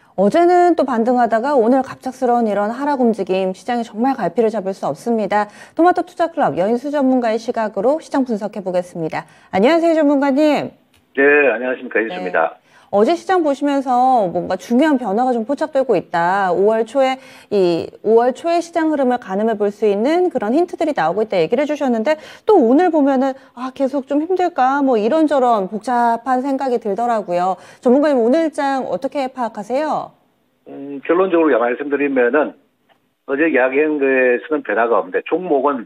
어제는 또 반등하다가 오늘 갑작스러운 이런 하락 움직임, 시장이 정말 갈피를 잡을 수 없습니다. 토마토 투자클럽 여인수 전문가의 시각으로 시장 분석해 보겠습니다. 안녕하세요, 전문가님. 네, 안녕하십니까. 네. 있습니다. 어제 시장 보시면서 뭔가 중요한 변화가 좀 포착되고 있다. 5월 초에 시장 흐름을 가늠해 볼 수 있는 그런 힌트들이 나오고 있다 얘기를 해주셨는데, 또 오늘 보면은 계속 좀 힘들까 뭐 이런저런 복잡한 생각이 들더라고요. 전문가님, 오늘 장 어떻게 파악하세요? 결론적으로 말씀드리면은 어제 이야기한 거에서는 변화가 없는데 종목은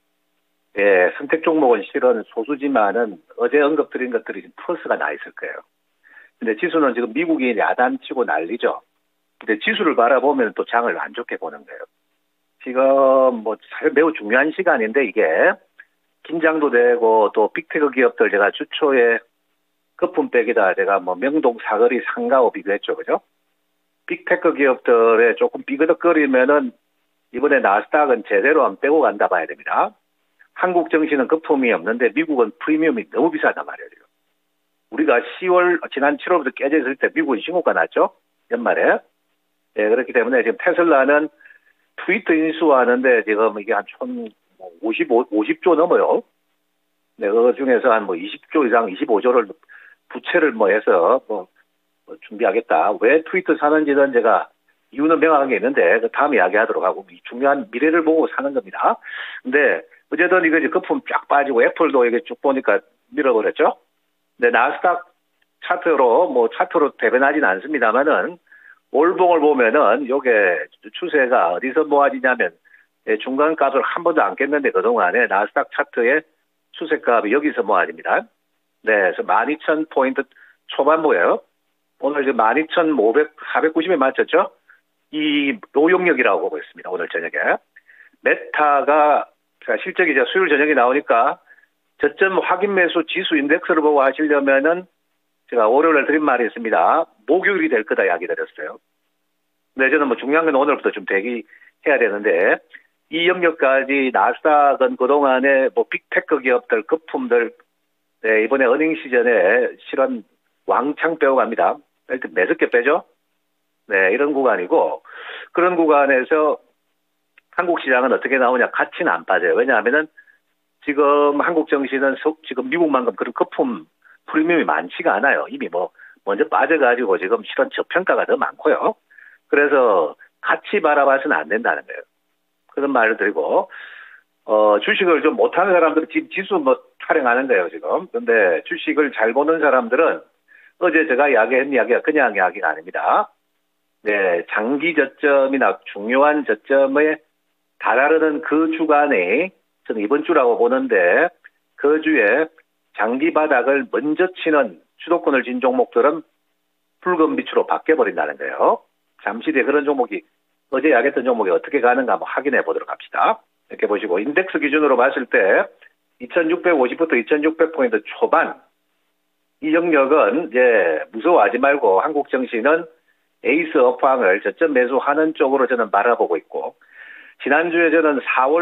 선택 종목은 실은 소수지만은 어제 언급드린 것들이 지금 플러스가 나 있을 거예요. 근데 지수는 지금 미국이 야단치고 난리죠. 근데 지수를 바라보면 또 장을 안 좋게 보는 거예요. 지금 뭐 사실 매우 중요한 시간인데 이게 긴장도 되고 또 빅테크 기업들 제가 주초에 거품백이다 제가 뭐 명동 사거리 상가와 비교했죠, 그죠? 빅테크 기업들에 조금 삐그덕거리면은 이번에 나스닥은 제대로 안 빼고 간다 봐야 됩니다. 한국 증시는 거품이 없는데 미국은 프리미엄이 너무 비싸단 말이에요. 우리가 지난 7월부터 깨져 있을 때 미국은 신고가 났죠? 연말에. 네, 그렇기 때문에 지금 테슬라는 트위터 인수하는데 지금 이게 한 50조 넘어요. 네, 그 중에서 한 20조 이상 25조를 부채를 해서 준비하겠다. 왜 트위터 사는지는 제가 이유는 명확한 게 있는데 그 다음에 이야기하도록 하고 중요한 미래를 보고 사는 겁니다. 근데 어쨌든 이거 이제 거품 쫙 빠지고 애플도 이게 쭉 보니까 밀어버렸죠. 근데 나스닥 차트로 대변하지는 않습니다만은 월봉을 보면은 요게 추세가 어디서 모아지냐면 중간값을 한 번도 안 깼는데 그동안에 나스닥 차트의 추세값이 여기서 모아집니다. 네, 그래서 12,000포인트 초반부예요. 오늘 이제 12,490에 맞췄죠? 이 노용력이라고 보고 있습니다. 오늘 저녁에. 메타가 실적이 이제 수요일 저녁에 나오니까 저점 확인 매수 지수 인덱스를 보고 하시려면은 제가 월요일에 드린 말이 있습니다. 목요일이 될 거다 이야기 드렸어요. 근데 저는 중요한 건 오늘부터 좀 대기해야 되는데 이 영역까지 나스닥은 그동안에 빅테크 기업들, 거품들 이번에 어닝 시즌에 실은 왕창 빼어갑니다. 일단 매섭게 빼죠. 네, 이런 구간이고 그런 구간에서 한국 시장은 어떻게 나오냐? 가치는 안 빠져요. 왜냐하면은 지금 한국 증시는 지금 미국만큼 그런 거품 프리미엄이 많지가 않아요. 이미 먼저 빠져가지고 지금 실은 저평가가 더 많고요. 그래서 같이 바라봐서는 안 된다는 거예요. 그런 말을 드리고, 주식을 좀 못하는 사람들은 지수 촬영하는 거예요, 지금. 근데 주식을 잘 보는 사람들은 어제 제가 이야기한 이야기가 그냥 이야기가 아닙니다. 네, 장기 저점이나 중요한 저점에 달하는 그 주간에 저는 이번 주라고 보는데 그 주에 장기 바닥을 먼저 치는 주도권을 진 종목들은 붉은 빛으로 바뀌어버린다는 거예요. 잠시 뒤에 그런 종목이 어제 이야기했던 종목이 어떻게 가는가 한번 확인해 보도록 합시다. 이렇게 보시고 인덱스 기준으로 봤을 때 2650부터 2600포인트 초반 이 영역은 이제 무서워하지 말고 한국 증시는 에이스 업황을 저점 매수하는 쪽으로 저는 바라보고 있고 지난주에 저는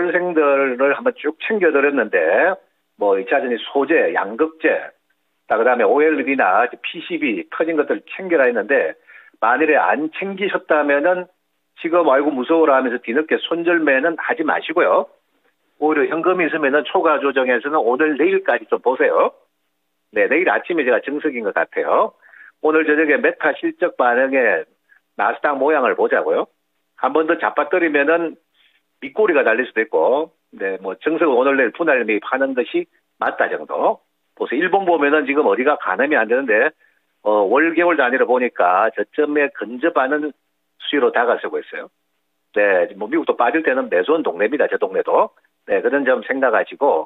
4월생들을 한번 쭉 챙겨드렸는데 2차전이 소재, 양극재, 그다음에 OLED나 PCB 터진 것들 챙겨라 했는데 만일에 안 챙기셨다면은 지금 아이고 무서워라 하면서 뒤늦게 손절매는 하지 마시고요. 오히려 현금이 있으면은 초과 조정에서는 오늘 내일까지 좀 보세요. 네, 내일 아침에 제가 정석인 것 같아요. 오늘 저녁에 메타 실적 반응에 나스닥 모양을 보자고요. 한 번 더 잡아뜨리면은 밑꼬리가 달릴 수도 있고, 네, 정석은 오늘 내일 분할 매입하는 것이 맞다 정도. 보세요. 일본 보면은 지금 어디가 가늠이 안 되는데, 월, 개월 단위로 보니까 저점에 근접하는 수위로 다가서고 있어요. 네, 미국도 빠질 때는 매수한 동네입니다. 저 동네도. 네, 그런 점 생각하시고,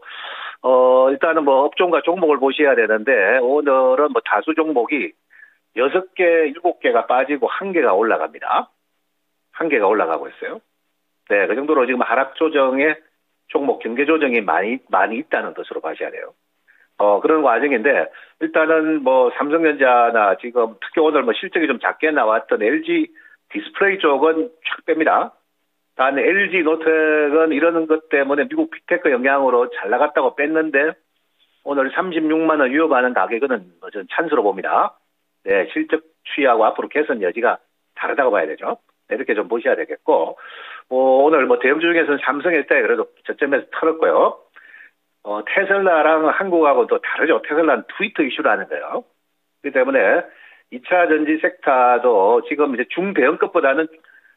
일단은 업종과 종목을 보셔야 되는데, 오늘은 다수 종목이 6개, 7개가 빠지고 1개가 올라갑니다. 1개가 올라가고 있어요. 네, 그 정도로 지금 하락 조정에 종목 경계 조정이 많이 있다는 것으로 봐셔야 돼요. 그런 과정인데, 일단은 삼성전자나 지금 특히 오늘 실적이 좀 작게 나왔던 LG 디스플레이 쪽은 쫙 뺍니다. 단 LG 노텍은 이러는 것 때문에 미국 빅테크 영향으로 잘 나갔다고 뺐는데, 오늘 36만 원 위협하는 가격은 저는 찬스로 봅니다. 네, 실적 취하고 앞으로 개선 여지가 다르다고 봐야 되죠. 네, 이렇게 좀 보셔야 되겠고, 오늘 뭐 대형주 중에서는 삼성일대 그래도 저점에서 털었고요. 테슬라랑 한국하고 또 다르죠. 테슬라는 트위터 이슈라는 거예요. 그렇기 때문에 2차 전지 섹터도 지금 이제 중대형급보다는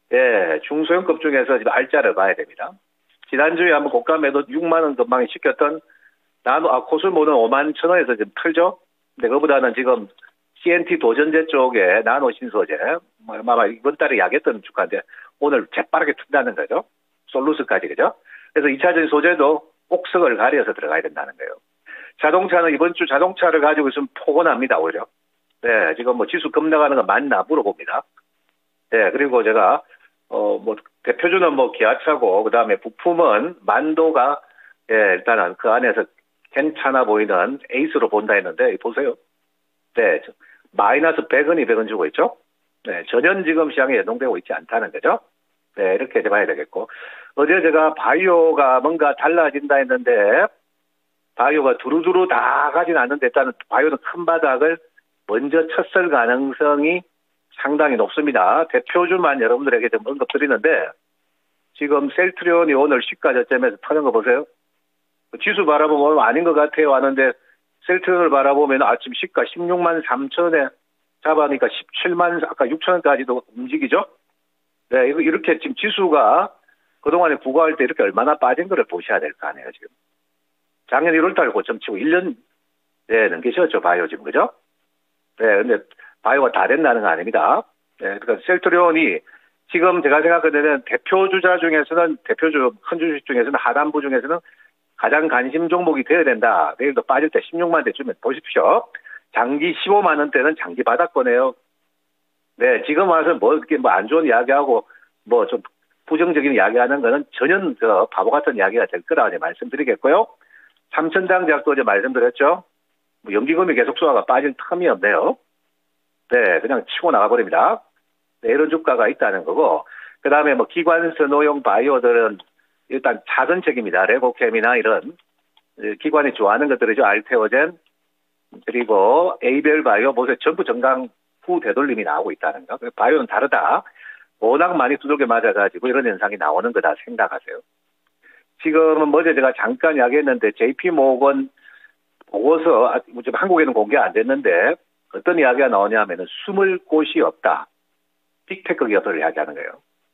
중소형급 중에서 지금 알짜를 봐야 됩니다. 지난주에 한번 고가 매도 6만 원 전망이 시켰던 코스모는 5만 1,000원에서 지금 털죠. 근데 그거보다는 지금 CNT 도전제 쪽에 나노 신소재, 아마 이번 달에 약했던 주가인데 오늘 재빠르게 튼다는 거죠. 솔루스까지, 그죠? 그래서 2차 전지 소재도 옥석을 가려서 들어가야 된다는 거예요. 자동차는 이번 주 자동차를 가지고 있으면 포근합니다, 오히려. 네, 지금 뭐 지수 급락하는 거 맞나 물어봅니다. 네, 그리고 제가, 대표주는 뭐 기아차고, 그 다음에 부품은 만도가, 일단은 그 안에서 괜찮아 보이는 에이스로 본다 했는데, 보세요. 네, 마이너스 100원, 200원 주고 있죠? 네, 전혀 지금 시장에 연동되고 있지 않다는 거죠? 네, 이렇게 봐야 되겠고. 어제 제가 바이오가 뭔가 달라진다 했는데, 바이오가 두루두루 다 가진 않는데, 일단은 바이오는 큰 바닥을 먼저 쳤을 가능성이 상당히 높습니다. 대표주만 여러분들에게 좀 언급드리는데, 지금 셀트리온이 오늘 시가 저점에서 터는 거 보세요. 지수 바라보면 아닌 것 같아요 하는데, 셀트리온을 바라보면 아침 시가 16만 3천원에 잡아니까 17만, 아까 6천원까지도 움직이죠? 네, 이렇게 지금 지수가 그동안에 부과할 때 이렇게 얼마나 빠진 거를 보셔야 될 거 아니에요, 지금. 작년 1월달 고점 치고 1년, 넘기셨죠, 바이오 지금, 그죠? 네, 근데 바이오가 다 된다는 거 아닙니다. 네, 그러니까 셀트리온이 지금 제가 생각할 때는 대표주자 중에서는, 대표주, 큰 주식 중에서는, 하단부 중에서는 가장 관심 종목이 되어야 된다. 내일도 빠질 때 16만 대 주면 보십시오. 장기 15만 원대는 장기 바닥권이에요. 네, 지금 와서 이렇게 안 좋은 이야기하고, 좀 부정적인 이야기하는 거는 전혀 바보 같은 이야기가 될 거라고 말씀드리겠고요. 삼천장작도 어제 말씀드렸죠. 연기금이 계속 쏘아가 빠질 틈이 없네요. 네, 그냥 치고 나가버립니다. 네, 이런 주가가 있다는 거고, 그 다음에 기관 선호용 바이오들은 일단 작은 책입니다. 레고캠이나 이런 기관이 좋아하는 것들이죠. 알테오젠, 그리고 에이벨 바이오, 보세요. 전부 정강 후 되돌림이 나오고 있다는 거. 바이오는 다르다. 워낙 많이 두들겨 맞아가지고 이런 현상이 나오는 거다 생각하세요. 지금은 어제 제가 잠깐 이야기했는데 JP모건 보고서 지금 한국에는 공개 안 됐는데 어떤 이야기가 나오냐면은 숨을 곳이 없다. 빅테크 기업들을 이야기하는 거예요.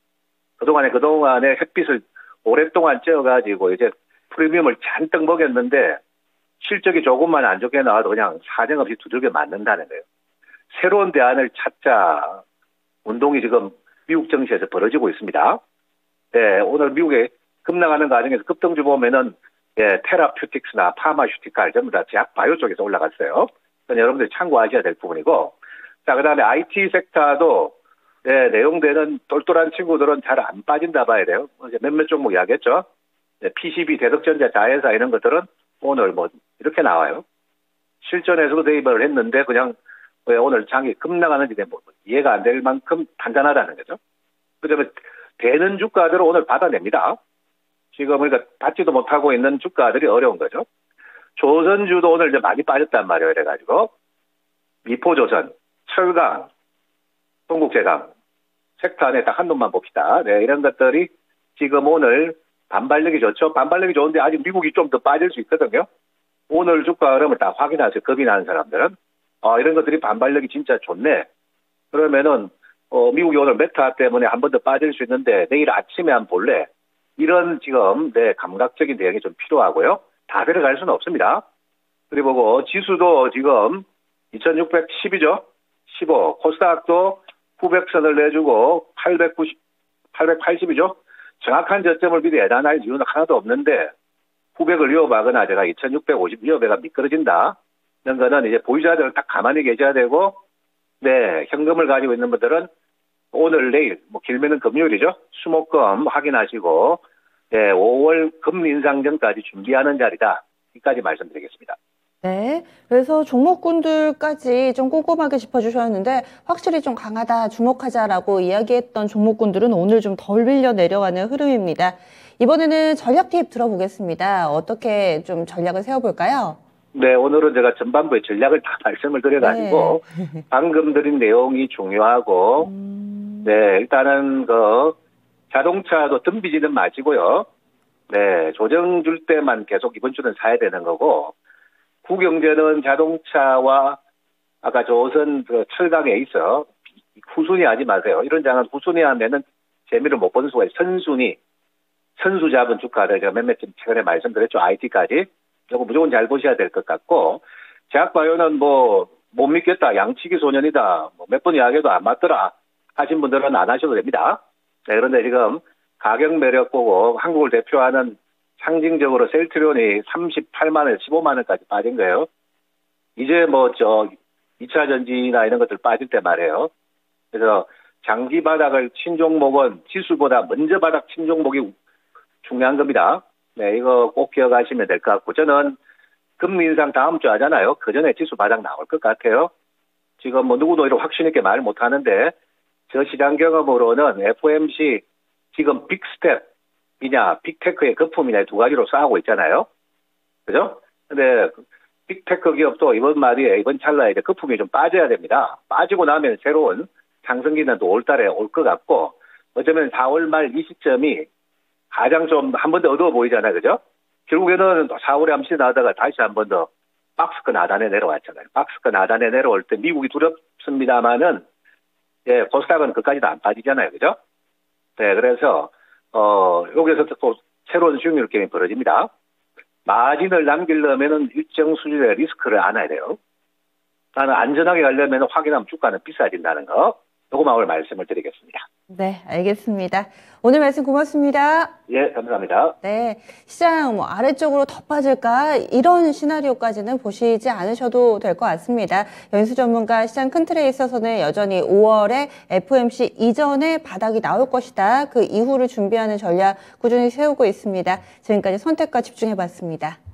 그동안에 햇빛을 오랫동안 쬐어가지고 이제 프리미엄을 잔뜩 먹였는데 실적이 조금만 안 좋게 나와도 그냥 사정없이 두들겨 맞는다는 거예요. 새로운 대안을 찾자 운동이 지금 미국 증시에서 벌어지고 있습니다. 네, 오늘 미국에 급락하는 과정에서 급등주 보면은 테라퓨틱스나 파마슈티칼 전부 다 제약 바이오 쪽에서 올라갔어요. 그러니까 여러분들이 참고하셔야 될 부분이고, 자, 그 다음에 IT 섹터도 내용되는 똘똘한 친구들은 잘 안 빠진다 봐야 돼요. 이제 몇몇 종목 이야기했죠. PCB, 대덕전자, 자회사 이런 것들은 오늘 이렇게 나와요. 실전에서도 대입을 했는데 그냥 왜 오늘 장이 급락하는지 이해가 안 될 만큼 단단하다는 거죠. 그다음에 되는 주가들을 오늘 받아냅니다. 지금 그러니까 받지도 못하고 있는 주가들이 어려운 거죠. 조선주도 오늘 이제 많이 빠졌단 말이에요. 그래가지고 미포조선, 철강, 동국제강 섹터 안에 딱 한 놈만 봅시다. 네, 이런 것들이 지금 오늘 반발력이 좋죠. 반발력이 좋은데 아직 미국이 좀 더 빠질 수 있거든요. 오늘 주가 흐름을 다 확인하세요. 겁이 나는 사람들은. 이런 것들이 반발력이 진짜 좋네. 그러면은 미국이 오늘 메타 때문에 한 번 더 빠질 수 있는데 내일 아침에 한번 볼래. 이런 지금 감각적인 대응이 좀 필요하고요. 다 들어갈 수는 없습니다. 그리고 지수도 지금 2610이죠. 15. 코스닥도 900선을 내주고 880이죠. 정확한 저점을 미리 예단할 이유는 하나도 없는데 900을 이어가거나 제가 2650 이어배가 미끄러진다. 이런 거는 이제 보유자들은 딱 가만히 계셔야 되고, 현금을 가지고 있는 분들은 오늘 내일 길면은 금요일이죠. 수목금 확인하시고 5월 금 인상 전까지 준비하는 자리다. 여기까지 말씀드리겠습니다. 네, 그래서 종목군들까지 좀 꼼꼼하게 짚어주셨는데 확실히 좀 강하다, 주목하자라고 이야기했던 종목군들은 오늘 좀 덜 밀려 내려가는 흐름입니다. 이번에는 전략 팁 들어보겠습니다. 어떻게 좀 전략을 세워볼까요? 네, 오늘은 제가 전반부에 전략을 다 말씀을 드려가지고 방금 드린 내용이 중요하고 네, 일단은 자동차도 덤비지는 마시고요. 네, 조정 줄 때만 계속 이번 주는 사야 되는 거고, 구경제는 자동차와 아까 조선 철강에 있어 후순위 하지 마세요. 이런 장은 후순위 하면은 재미를 못 보는 수가 있어요. 선순위, 선수 잡은 주가를 제가 몇몇 최근에 말씀드렸죠. IT까지. 이거 무조건 잘 보셔야 될 것 같고, 제약바이오는 못 믿겠다. 양치기 소년이다. 몇 번 이야기해도 안 맞더라. 하신 분들은 안 하셔도 됩니다. 네, 그런데 지금 가격 매력 보고 한국을 대표하는 상징적으로 셀트리온이 38만원, 15만원까지 빠진 거예요. 이제 2차 전지나 이런 것들 빠질 때 말이에요. 그래서 장기 바닥을 친 종목은 지수보다 먼저 바닥 친 종목이 중요한 겁니다. 네, 이거 꼭 기억하시면 될 것 같고, 저는 금리 인상 다음 주 하잖아요. 그 전에 지수 바닥 나올 것 같아요. 지금 누구도 이렇게 확신 있게 말 못 하는데, 저 시장 경험으로는 FOMC 지금 빅스텝이냐, 빅테크의 거품이냐 두 가지로 싸우고 있잖아요. 그죠? 근데 빅테크 기업도 이번 말이에, 이번 찰나에 이제 거품이 좀 빠져야 됩니다. 빠지고 나면 새로운 상승기는 또 올 달에 올 것 같고, 어쩌면 4월 말 이 시점이 가장 좀 한 번 더 어두워 보이잖아요. 그죠? 결국에는 4월에 함시 나다가 다시 한 번 더 박스권 하단에 내려왔잖아요. 박스권 하단에 내려올 때 미국이 두렵습니다만은, 예, 코스닥은 그까지도 안 빠지잖아요. 그죠? 네, 그래서, 여기서 또 새로운 수익률 게임이 벌어집니다. 마진을 남기려면은 일정 수준의 리스크를 안아야 돼요. 나는 안전하게 가려면 확인하면 주가는 비싸진다는 거. 요거만 오늘 말씀을 드리겠습니다. 네, 알겠습니다. 오늘 말씀 고맙습니다. 예, 감사합니다. 네, 시장 아래쪽으로 더 빠질까? 이런 시나리오까지는 보시지 않으셔도 될 것 같습니다. 연수 전문가 시장 큰 틀에 있어서는 여전히 5월에 FOMC 이전에 바닥이 나올 것이다. 그 이후를 준비하는 전략 꾸준히 세우고 있습니다. 지금까지 선택과 집중해봤습니다.